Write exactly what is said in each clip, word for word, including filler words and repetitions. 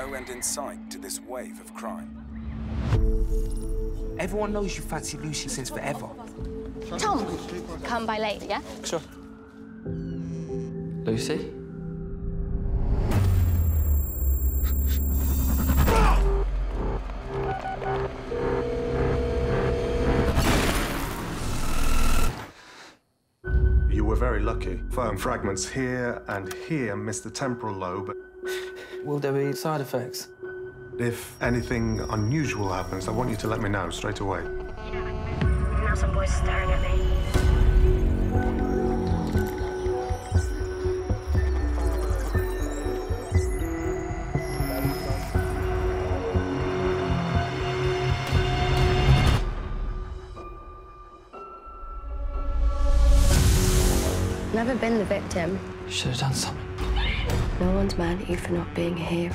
no end in sight to this wave of crime. Everyone knows you fancy Lucy since forever. Tom, come by later, yeah? Sure. Lucy? You were very lucky. Firm fragments here and here missed the temporal lobe. Will there be side effects? If anything unusual happens, I want you to let me know straight away. Now some boys staring at me. Never been the victim. You should have done something. No one's mad at you for not being a hero.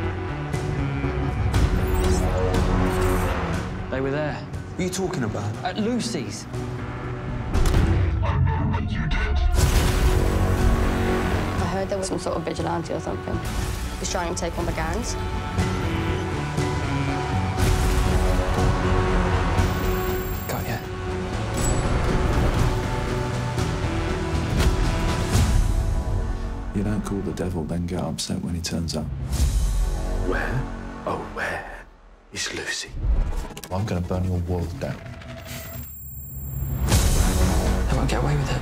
They were there. What are you talking about? At Lucy's. I heard there was some sort of vigilante or something. He's trying to take on the gangs. Got ya. You don't call the devil, then get upset when he turns up. Where, oh where, is Lucy? I'm gonna burn your world down. They won't get away with it.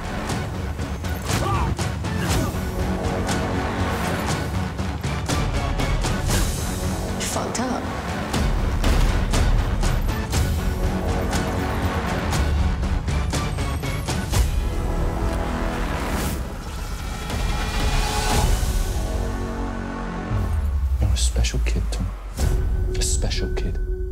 You fucked up. You're a special kid, Tom. A special kid.